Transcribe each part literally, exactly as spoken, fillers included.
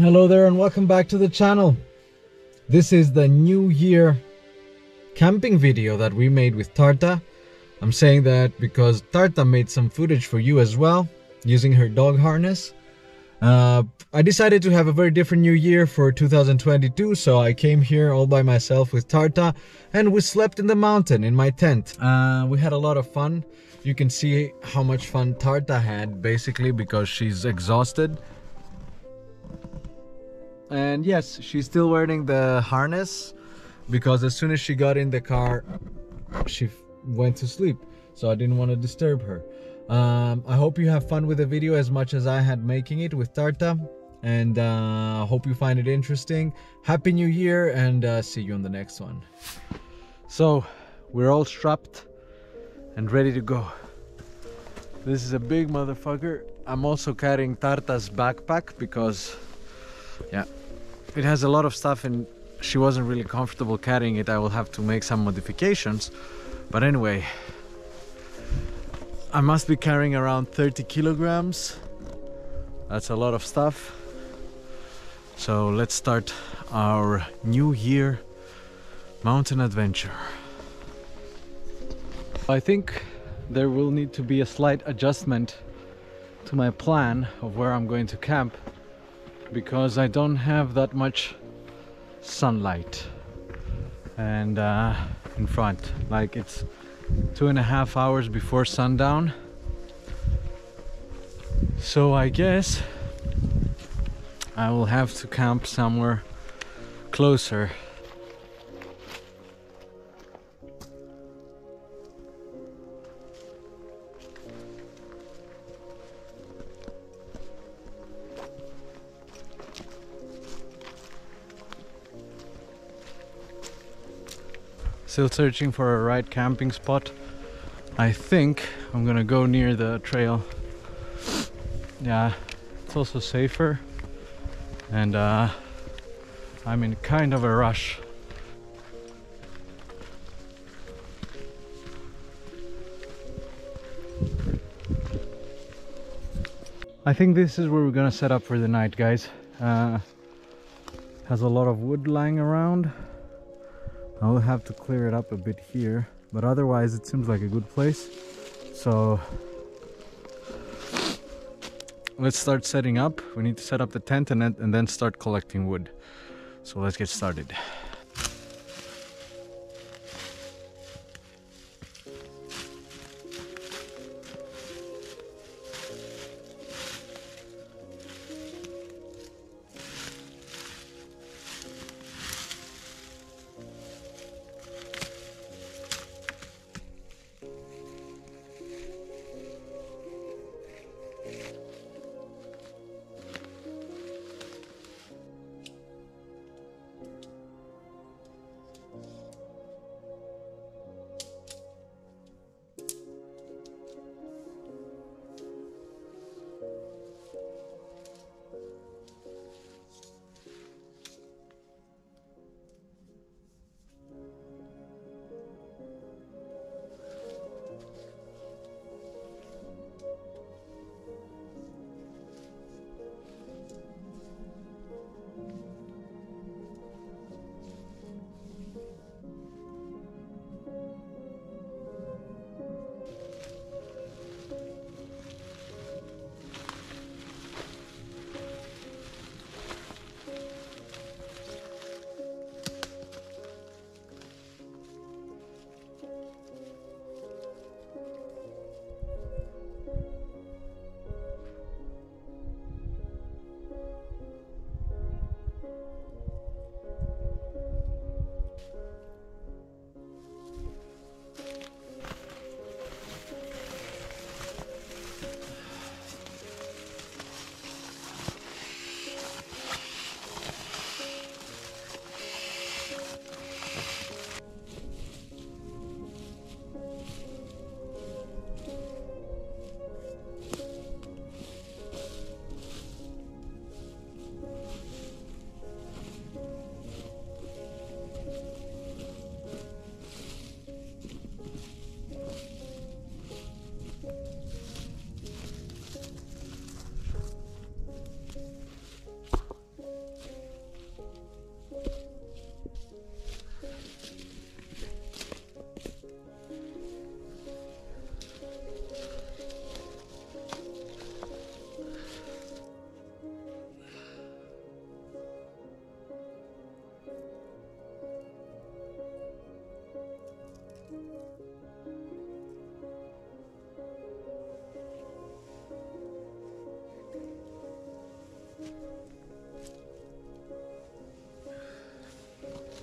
Hello there and welcome back to the channel. This is the New Year camping video that we made with Tarta. I'm saying that because Tarta made some footage for you as well, using her dog harness. Uh, I decided to have a very different New Year for two thousand twenty-two, so I came here all by myself with Tarta and we slept in the mountain in my tent. Uh, we had a lot of fun. You can see how much fun Tarta had, basically because she's exhausted. And yes, she's still wearing the harness because as soon as she got in the car, she went to sleep. So I didn't want to disturb her. Um, I hope you have fun with the video as much as I had making it with Tarta. And I uh, hope you find it interesting. Happy New Year and uh, see you on the next one. So we're all strapped and ready to go. This is a big motherfucker. I'm also carrying Tarta's backpack because, yeah, it has a lot of stuff and she wasn't really comfortable carrying it. I will have to make some modifications. But anyway, I must be carrying around thirty kilograms. That's a lot of stuff. So let's start our New Year mountain adventure. I think there will need to be a slight adjustment to my plan of where I'm going to camp, because I don't have that much sunlight and uh, in front. Like, it's two and a half hours before sundown, so I guess I will have to camp somewhere closer. Still searching for a right camping spot. I think I'm gonna go near the trail. Yeah, it's also safer, and uh, I'm in kind of a rush. I think this is where we're gonna set up for the night, guys. Uh, has a lot of wood lying around. I'll have to clear it up a bit here, but otherwise it seems like a good place. So let's start setting up. We need to set up the tent and then, and then start collecting wood. So let's get started.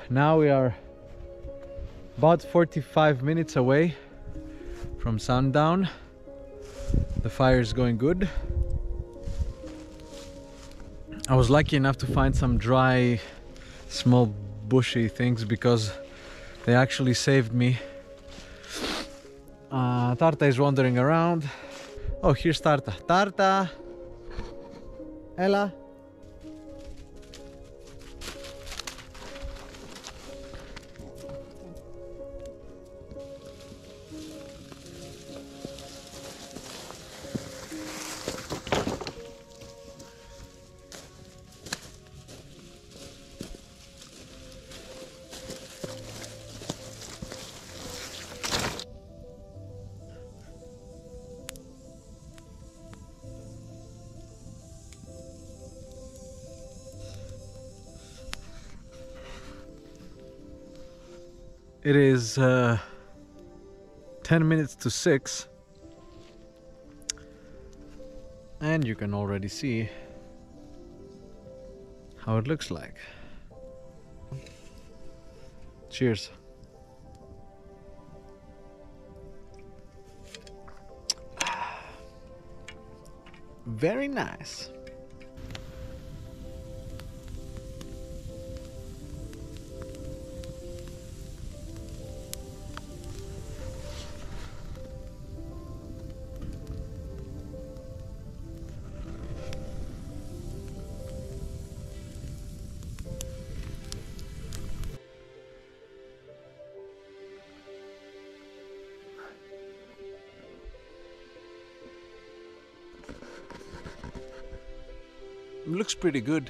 Now we are about forty-five minutes away from sundown. The fire is going good. I was lucky enough to find some dry, small bushy things because they actually saved me. Uh, Tarta is wandering around. Oh, here's Tarta. Tarta! Ella! It is uh, ten minutes to six, and you can already see how it looks like. Cheers. Very nice. Looks pretty good.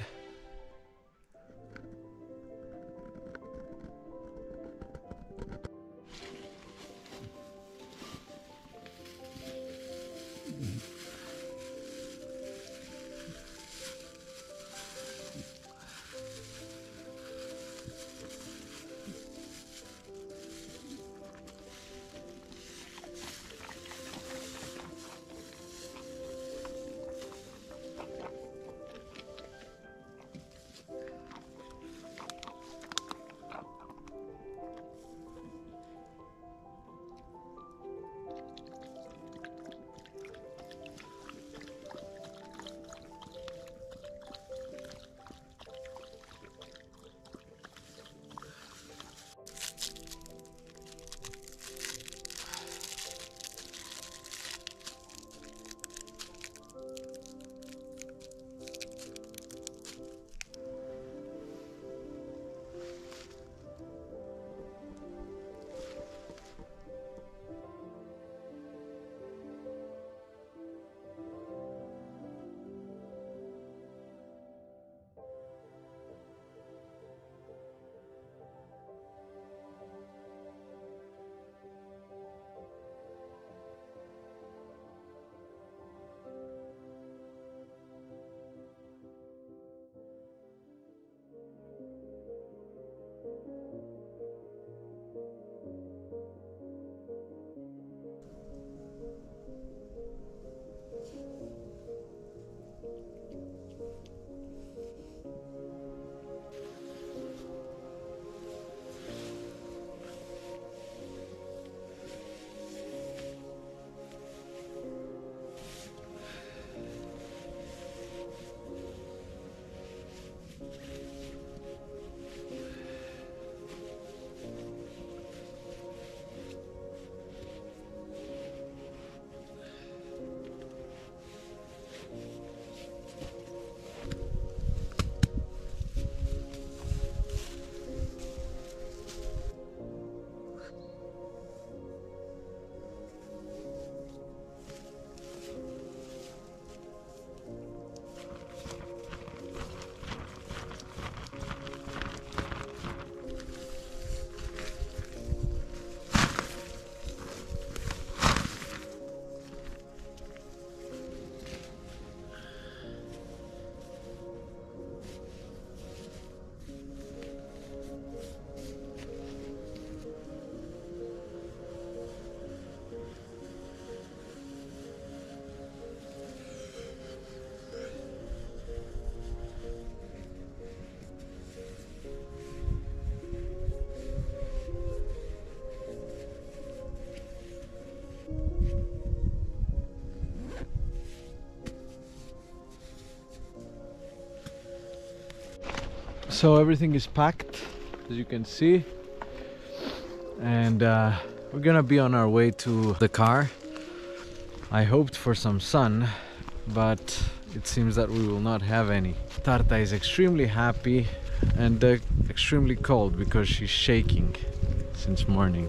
So everything is packed, as you can see, and uh, we're gonna be on our way to the car. I hoped for some sun, but it seems that we will not have any. Tarta is extremely happy and uh, extremely cold because she's shaking since morning.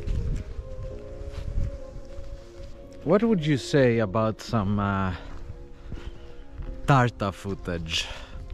What would you say about some uh, Tarta footage?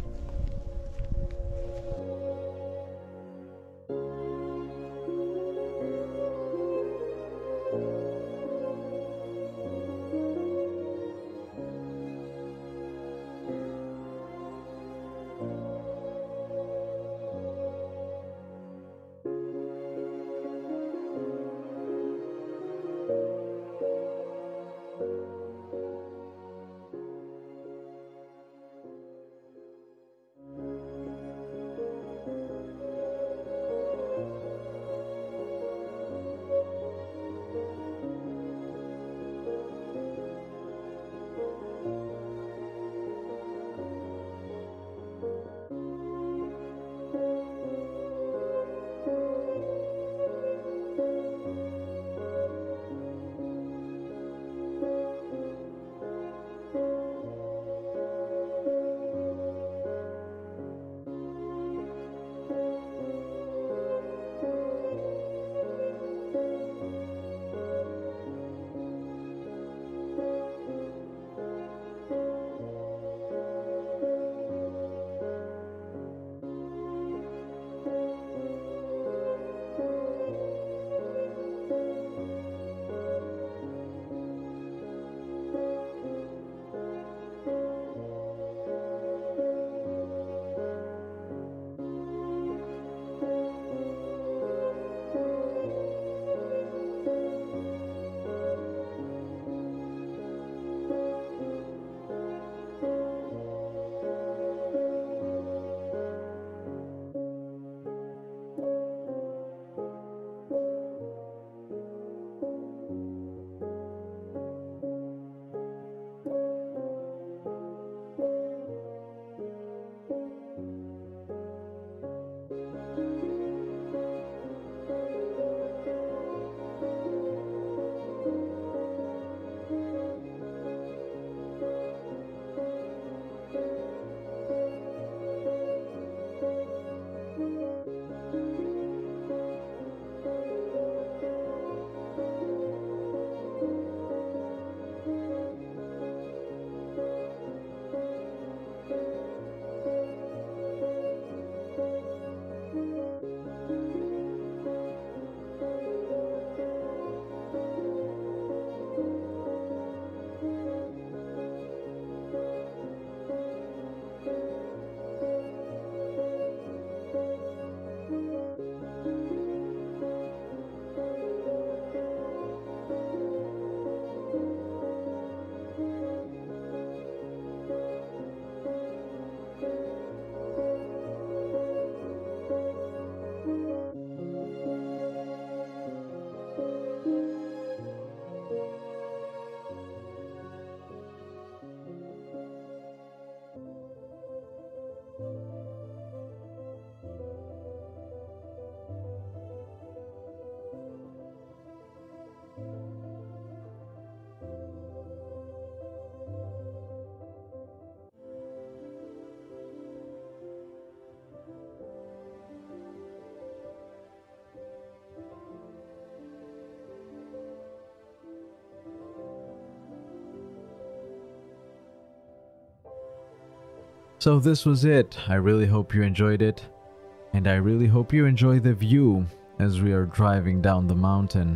So this was it. I really hope you enjoyed it, and I really hope you enjoy the view as we are driving down the mountain.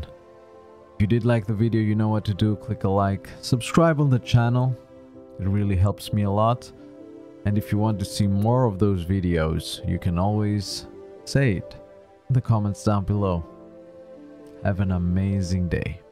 If you did like the video, you know what to do. Click a like, subscribe on the channel. It really helps me a lot. And if you want to see more of those videos, you can always say it in the comments down below. Have an amazing day.